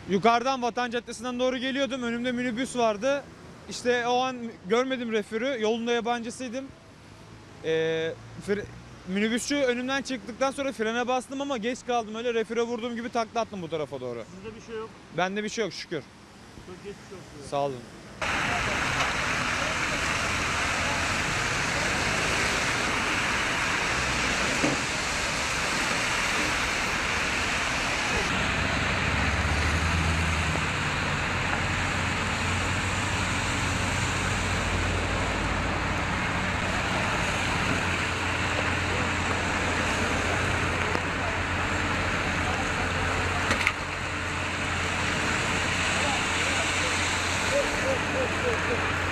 Yukarıdan Vatan Caddesi'nden doğru geliyordum. Önümde minibüs vardı. İşte o an görmedim refürü. Yolunda yabancısıydım. Minibüsçü önümden çıktıktan sonra frene bastım ama geç kaldım. Öyle refüre vurduğum gibi takla attım bu tarafa doğru. Sizde bir şey yok. Bende bir şey yok şükür. Çok geçmiş olsun. Sağ olun. Yok.